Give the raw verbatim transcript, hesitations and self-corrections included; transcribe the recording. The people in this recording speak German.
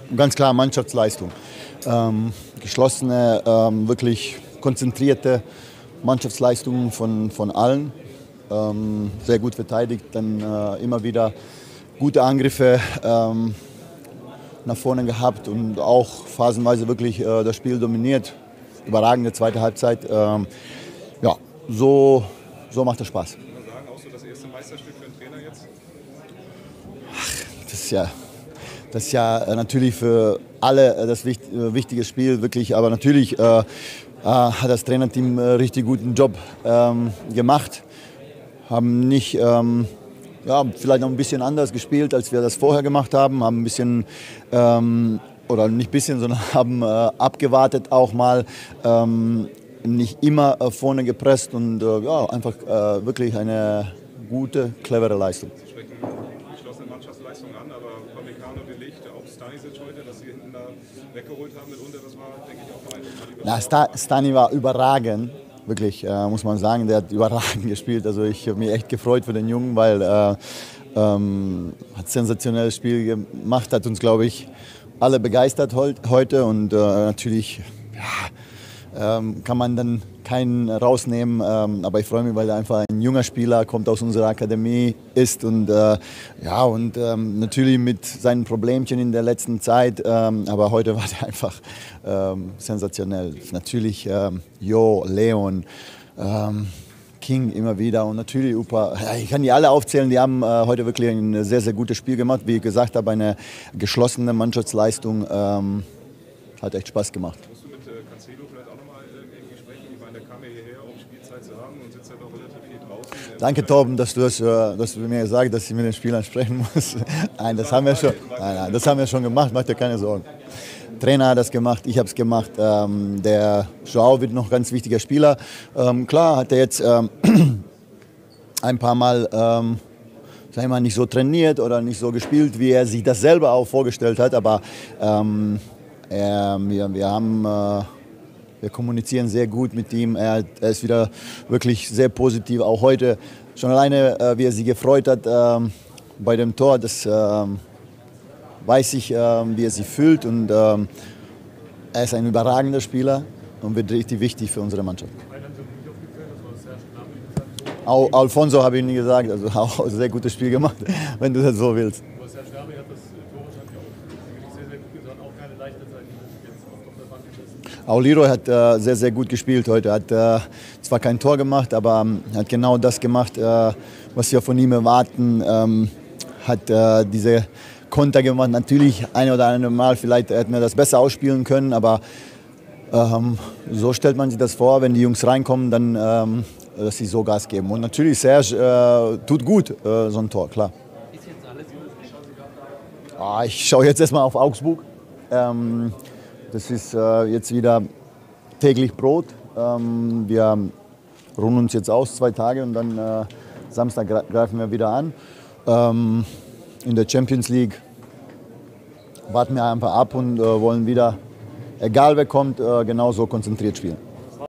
ganz klar Mannschaftsleistung. Ähm, geschlossene, ähm, wirklich konzentrierte Mannschaftsleistungen von, von allen. Ähm, sehr gut verteidigt, dann äh, immer wieder gute Angriffe ähm, nach vorne gehabt und auch phasenweise wirklich äh, das Spiel dominiert. Überragende zweite Halbzeit. Ähm, ja, so, so macht es Spaß. Kann man sagen, auch so das erste Meisterstück für den Trainer jetzt? Ach, das ist ja, das ist ja natürlich für alle das wichtige Spiel, wirklich. Aber natürlich äh, äh, hat das Trainerteam einen richtig guten Job ähm, gemacht. Haben nicht, ähm, ja, vielleicht noch ein bisschen anders gespielt, als wir das vorher gemacht haben. Haben ein bisschen, ähm, oder nicht ein bisschen, sondern haben äh, abgewartet auch mal. Ähm, nicht immer äh, vorne gepresst und äh, ja, einfach äh, wirklich eine gute, clevere Leistung. Sie sprechen geschlossene Mannschaftsleistung an, aber Upamecano, De Ligt, auch Stanisic heute, dass Sie hinten da weggeholt haben mitunter, das war, denke ich, auch ein. Na, Sta Stani war überragend. Wirklich, äh, muss man sagen, der hat überragend gespielt. Also ich habe mich echt gefreut für den Jungen, weil er äh, ähm, hat ein sensationelles Spiel gemacht, hat uns, glaube ich, alle begeistert heute. Und äh, natürlich ja, ähm, kann man dann keinen rausnehmen. Ähm, aber ich freue mich, weil er einfach ein junger Spieler kommt aus unserer Akademie ist und äh, ja und ähm, natürlich mit seinen Problemchen in der letzten Zeit. Ähm, aber heute war der einfach ähm, sensationell. Natürlich ähm, Jo, Leon, ähm, King immer wieder und natürlich Upa. Ja, ich kann die alle aufzählen. Die haben äh, heute wirklich ein sehr, sehr gutes Spiel gemacht. Wie ich gesagt habe, eine geschlossene Mannschaftsleistung. Ähm, hat echt Spaß gemacht. Musst du mit äh, Cancelo vielleicht auch nochmal äh, irgendwie sprechen? Ich meine, der kam ja hierher, um Spielzeit zu haben und sitzt halt auch relativ viel draußen. Danke, Torben, dass du, das, äh, dass du mir gesagt hast, dass ich mit den Spielern sprechen muss. Nein, das haben wir schon, nein, nein, das haben wir schon gemacht, mach dir keine Sorgen. Trainer hat das gemacht, ich habe es gemacht. Ähm, der Joao wird noch ein ganz wichtiger Spieler. Ähm, klar hat er jetzt ähm, ein paar Mal ähm, sag ich mal, nicht so trainiert oder nicht so gespielt, wie er sich das selber auch vorgestellt hat. Aber ähm, er, wir, wir, haben, äh, wir kommunizieren sehr gut mit ihm. Er, er ist wieder wirklich sehr positiv, auch heute. Schon alleine, äh, wie er sich gefreut hat äh, bei dem Tor, das äh, weiß ich, äh, wie er sich fühlt. Und äh, er ist ein überragender Spieler und wird richtig wichtig für unsere Mannschaft. Auch Alfonso habe ich nie gesagt, also auch ein sehr gutes Spiel gemacht, wenn du das so willst. Auch Leroy hat äh, sehr, sehr gut gespielt heute. Hat äh, zwar kein Tor gemacht, aber ähm, hat genau das gemacht, äh, was wir von ihm erwarten. Ähm, hat äh, diese Konter gemacht. Natürlich ein oder andere Mal, vielleicht hätten wir das besser ausspielen können, aber ähm, so stellt man sich das vor, wenn die Jungs reinkommen, dann ähm, dass sie so Gas geben. Und natürlich, Serge äh, tut gut, äh, so ein Tor, klar. Ist jetzt alles gut? Ah, ich schaue jetzt erstmal auf Augsburg. Ähm, das ist äh, jetzt wieder täglich Brot. Ähm, wir ruhen uns jetzt aus, zwei Tage, und dann äh, Samstag greifen wir wieder an. Ähm, in der Champions League warten wir einfach ab und äh, wollen wieder, egal wer kommt, äh, genauso konzentriert spielen.